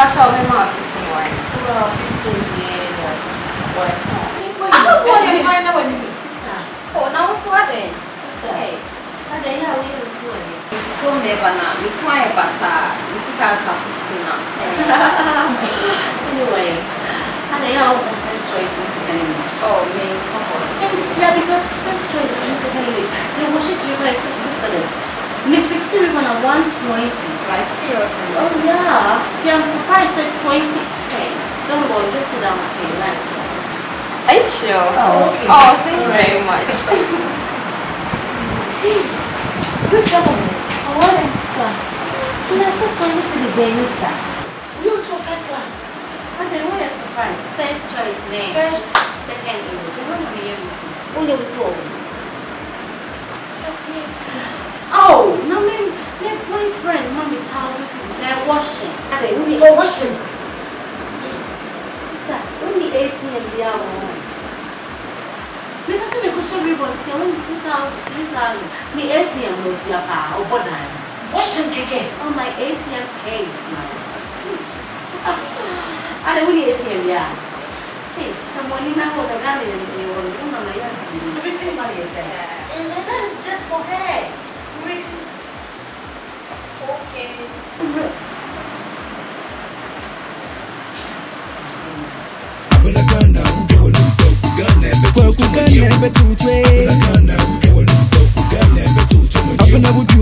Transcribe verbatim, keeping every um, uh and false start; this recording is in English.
Pass out my mouth fifteen wine. Well, fifteen years. What? I don't want to find out when you sister. Oh, now what's what then? Sister. Hey. How the hell are you doing? Go never now. We try a basa. We see how come fifteen now. Anyway, how the hell the first choice is second English? Oh, me. Come on. Yeah, because first choice is second English. They want you to be my sister students. Me fix it even at one twenty. Like seriously? Oh yeah. See, I'm surprised at twenty. Hey, don't worry, just sit down. Okay, like. Are you sure? Oh, okay. Oh, thank you very much. Good job. Oh, what extra? You know, so twenty cities there, mister. You to first class. And then what a surprise. First choice name. First, second English. You don't know everything. Only with two. Excuse me. Oh, no, my, my boyfriend, mommy, thousand cities. They're washing. And they only go washing. Sister, only eighteen the hour. Because the question ribbon is only two thousand, three thousand. Me A T M will be a car or bother. Washing again. Oh, my A T M pays, man. And I only A T M, yeah. Hey, someone in our garden and they will do my yard. Everything money is there. And that is just for her. Okay. When I gun now, we go a new dope. Gun and better. Well, gun and better. When I gun now, we go a new dope. Gun and better.